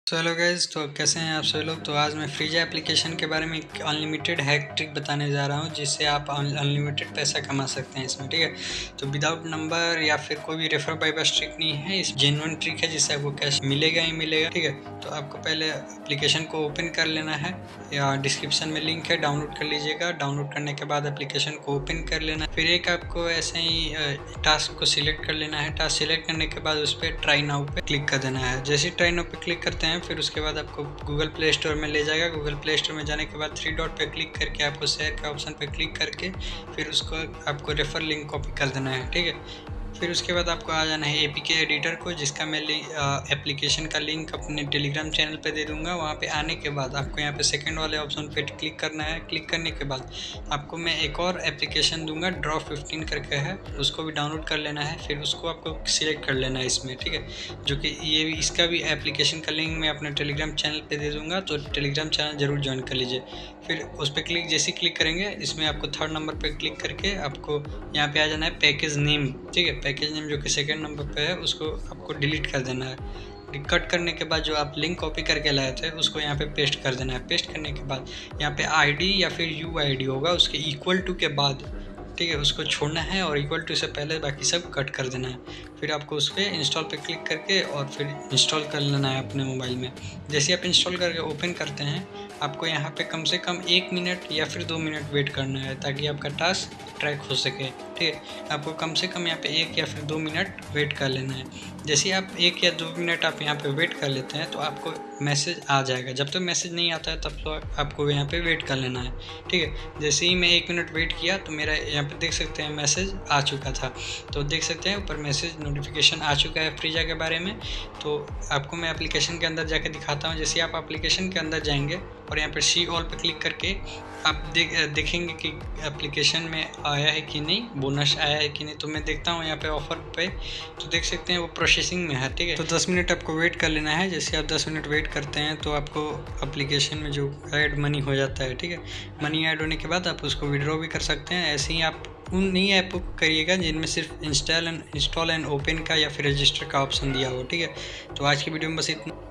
तो hello guys, तो कैसे हैं आप सभी लोग। तो आज मैं फ्रीजा एप्लीकेशन के बारे में एक अनलिमिटेड हैक ट्रिक बताने जा रहा हूं, जिससे आप अनलिमिटेड पैसा कमा सकते हैं इसमें। ठीक है, तो विदाउट नंबर या फिर कोई भी रेफर बाय बस ट्रिक नहीं है, इस जेन्युइन ट्रिक है जिससे आपको कैश मिलेगा ही मिलेगा। ठीक है, तो आपको पहले एप्लीकेशन को ओपन कर लेना है, या डिस्क्रिप्शन में लिंक है, डाउनलोड कर लीजिएगा। डाउनलोड करने के बाद एप्लीकेशन को ओपन कर लेना है। फिर एक आपको ऐसे ही टास्क को सिलेक्ट कर लेना है। टास्क सिलेक्ट करने के बाद उस पर ट्राई नाउ पे क्लिक कर देना है। जैसे ही ट्राई नाउ पे क्लिक करते हैं, फिर उसके बाद आपको गूगल प्ले स्टोर में ले जाएगा। गूगल प्ले स्टोर में जाने के बाद 3 डॉट पे क्लिक करके आपको शेयर के ऑप्शन पे क्लिक करके फिर उसको आपको रेफर लिंक कॉपी कर देना है। ठीक है, फिर उसके बाद आपको आ जाना है एपीके एडिटर को, जिसका मैं एप्लीकेशन का लिंक अपने टेलीग्राम चैनल पे दे दूंगा। वहाँ पे आने के बाद आपको यहाँ पे सेकंड वाले ऑप्शन पे क्लिक करना है। क्लिक करने के बाद आपको मैं एक और एप्लीकेशन दूंगा, ड्रॉ 15 करके है, उसको भी डाउनलोड कर लेना है। फिर उसको आपको सिलेक्ट कर लेना है इसमें। ठीक है, जो कि ये भी इसका भी एप्लीकेशन का लिंक मैं अपने टेलीग्राम चैनल पे दे दूँगा, तो टेलीग्राम चैनल ज़रूर ज्वाइन कर लीजिए। फिर उस पर जैसे क्लिक करेंगे, इसमें आपको 3rd नंबर पर क्लिक करके आपको यहाँ पे आ जाना है पैकेज नेम। ठीक है, पैकेज नेम जो कि 2nd नंबर पे है, उसको आपको डिलीट कर देना है। कट करने के बाद जो आप लिंक कॉपी करके लाए थे उसको यहाँ पे पेस्ट कर देना है। पेस्ट करने के बाद यहाँ पे आईडी या फिर यूआईडी होगा, उसके इक्वल टू के बाद, ठीक है, उसको छोड़ना है और इक्वल टू से पहले बाकी सब कट कर देना है। फिर आपको उस पर इंस्टॉल पे क्लिक करके और फिर इंस्टॉल कर लेना है अपने मोबाइल में। जैसे आप इंस्टॉल करके ओपन करते हैं, आपको यहाँ पे कम से कम 1 मिनट या फिर 2 मिनट वेट करना है, ताकि आपका टास्क ट्रैक हो सके। ठीक है, आपको कम से कम यहाँ पे 1 या फिर 2 मिनट वेट कर लेना है। जैसे ही आप 1 या 2 मिनट आप यहाँ पे वेट कर लेते हैं, तो आपको मैसेज आ जाएगा। जब तक मैसेज नहीं आता है तब तक आपको यहाँ पे वेट कर लेना है। ठीक है, जैसे ही मैं 1 मिनट वेट किया तो मेरा यहाँ पे देख सकते हैं मैसेज आ चुका था। तो देख सकते हैं ऊपर मैसेज नोटिफिकेशन आ चुका है फ्रीजा के बारे में। तो आपको मैं एप्लीकेशन के अंदर जाकर दिखाता हूँ। जैसे आप एप्लीकेशन के अंदर जाएंगे और यहाँ पर सी ऑल पे क्लिक करके आप देखेंगे कि एप्लीकेशन में आया है कि नहीं, बोनस आया है कि नहीं। तो मैं देखता हूँ यहाँ पे ऑफर पे, तो देख सकते हैं वो प्रोसेसिंग में है। ठीक है, तो 10 मिनट आपको वेट कर लेना है। जैसे आप 10 मिनट वेट करते हैं तो आपको एप्लीकेशन में जो ऐड मनी हो जाता है। ठीक है, मनी ऐड होने के बाद आप उसको विड्रॉ भी कर सकते हैं। ऐसे ही आप उन नई ऐप को करिएगा जिनमें सिर्फ इंस्टॉल एंड ओपन का या फिर रजिस्टर का ऑप्शन दिया हो। ठीक है, तो आज की वीडियो में बस इतना।